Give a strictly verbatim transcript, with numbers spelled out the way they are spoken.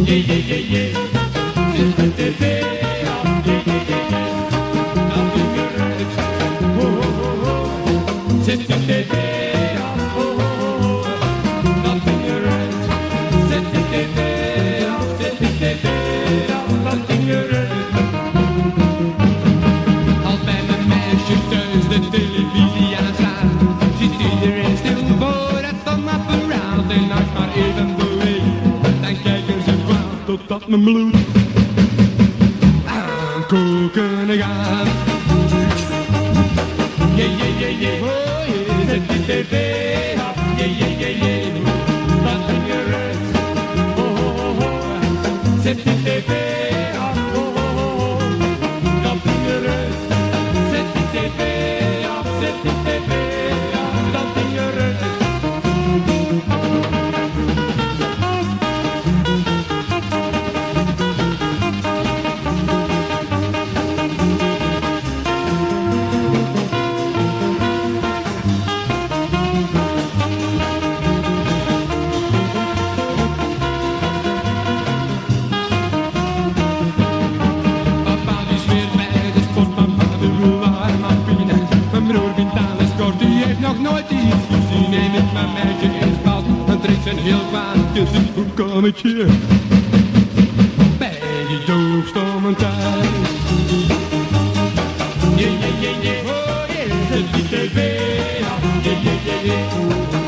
Yeah, yeah, yeah, yeah. Zit de tv op. Yeah, yeah, yeah, yeah. Dan ben je eruit. Oh, oh, oh, oh. Zit de tv op. Oh, oh, oh, oh. Dan ben je eruit. Zet de tv op. Zet de tv op. Dan ben je eruit. Als bij mijn meisje thuis de televisie aan staat, ziet iedereen stil voor het stammapparaat. En als ik maar even beweeg, dan kijken ze kwaad totdat mijn bloed aankoken gaat. Yeah, yeah, yeah, yeah, oh yeah, zet die tv op. Yeah, yeah, yeah, yeah, dat ben je eruit. Oh, oh, oh, oh, zet die tv op. Oh, oh, oh, oh, dat ben je eruit. Zet die tv op, zet die tv op, dat ben je eruit. Nog nooit iets gezien, nee, met mijn meisje in het bad. En drinkt zijn heel kwaad, je ziet hoe kan het je bij die doofstomen thuis. Yeah, yeah, yeah, yeah, oh yeah, zet die tv af. Yeah, yeah, yeah, yeah.